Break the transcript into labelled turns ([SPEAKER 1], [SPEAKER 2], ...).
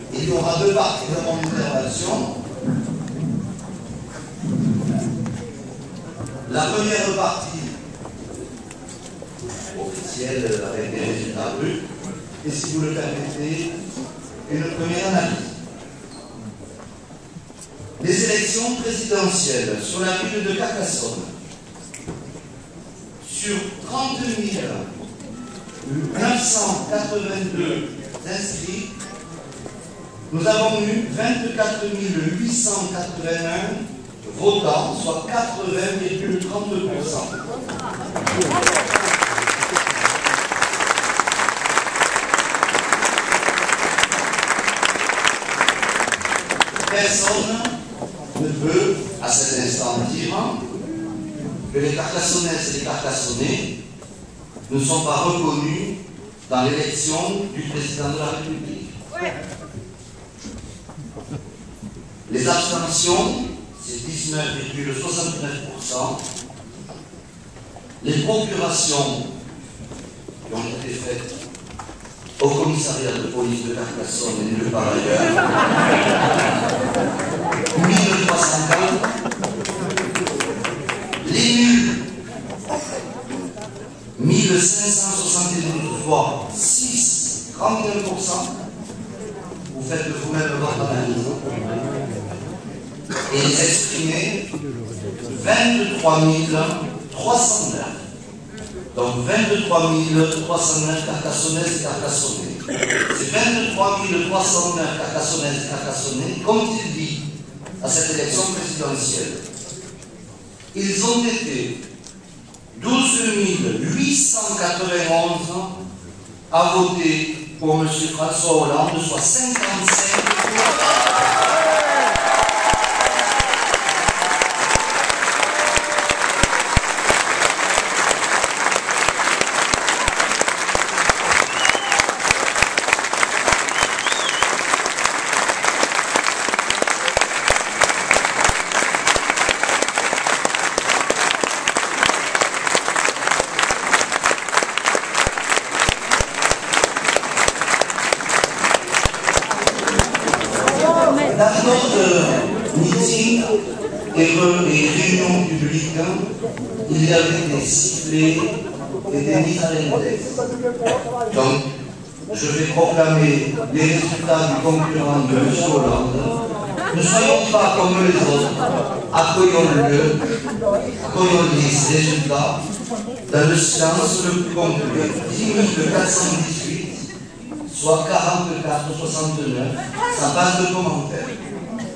[SPEAKER 1] Il y aura deux parties de mon intervention. La première partie officielle avec des résultats bruts, et si vous le permettez, une première analyse. Les élections présidentielles sur la ville de Carcassonne, sur 30 982 inscrits, nous avons eu 24 881 votants, soit 80,32%. Personne ne peut, à cet instant, dire que les Carcassonnaises et les Carcassonnais ne sont pas reconnus dans l'élection du président de la République. Ouais. Les abstentions, c'est 19,69%. Les procurations qui ont été faites au commissariat de police de Carcassonne et nulle part ailleurs, 1340. Les nuls, 1572 fois 6, 31%. Vous faites vous-même votre analyse. Et les exprimés, 23 309. Donc 23 309 Carcassonnaises et Carcassonnais. Ces 23 309 Carcassonnaises et Carcassonnais, qu'ont-ils dit à cette élection présidentielle? Ils ont été 12 891 à voter pour M. François Hollande, soit 55%. Dans notre meeting et réunions publiques, il y avait des sifflets et des mises à l'index. Donc, je vais proclamer les résultats du concurrent de M. Hollande. Ne soyons pas comme les autres, accueillons-le, accueillons les résultats dans le silence le plus complet. 10 418, soit 44,69, ça passe de commentaires.